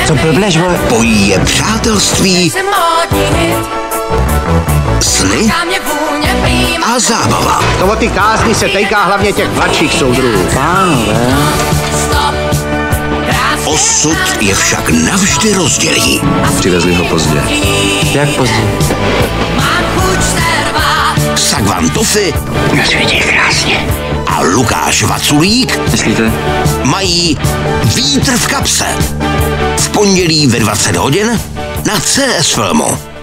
Co blbneš, vole? Pojí je přátelství, sny a zábava. To o ty kázni se týká hlavně těch mladších soudruhů. Pánové. Osud je však navždy rozdělí. Přivezli ho pozdě. Jak pozdě? Sagvan Tofy Na světě je krásně. a Lukáš Vaculík Myslíte? mají Vítr v kapse. V pondělí ve 20 hodin na CS Filmu.